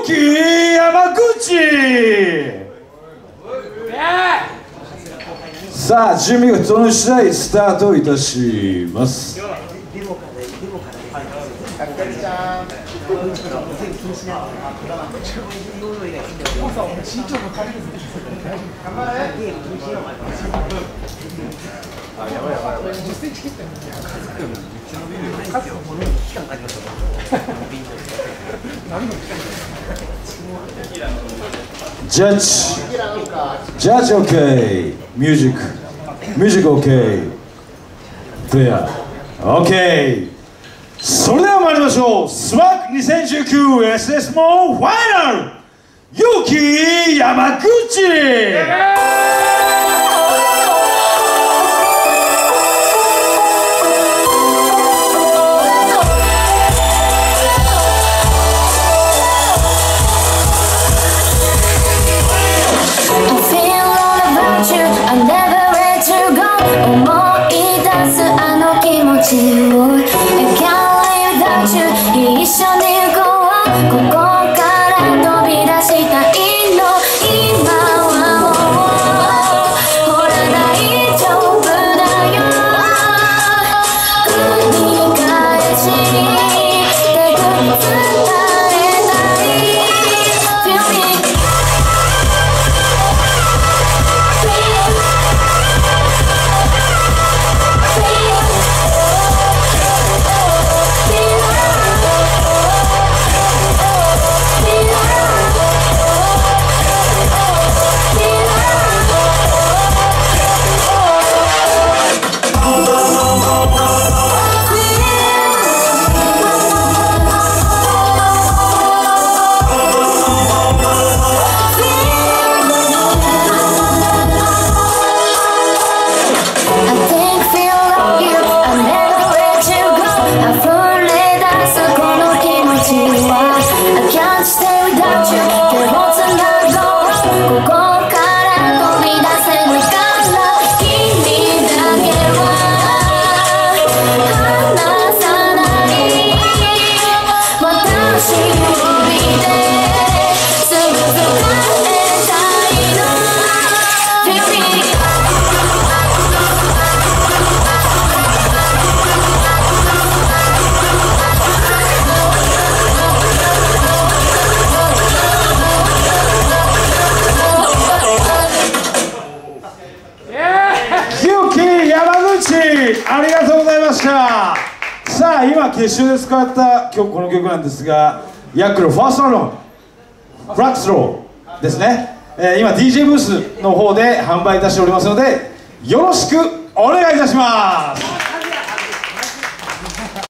木山口。さあ準備が整い次第スタートいたします。ジャッジ OK、 ミュージック OK、 フェア OK。 それでは参りましょう。スワック 2019SS もファイナル結城山口。 一緒に行こう、ここから飛び出したいの。今はもうほら大丈夫だよ。繰り返し手繰り伝えたい Feel me ありがとうございました。さあ今決勝で使ったこの曲なんですが、ヤックルファーストアルバム「フラックスロー」ですね。今 DJ ブースの方で販売いたしておりますので、よろしくお願いいたします。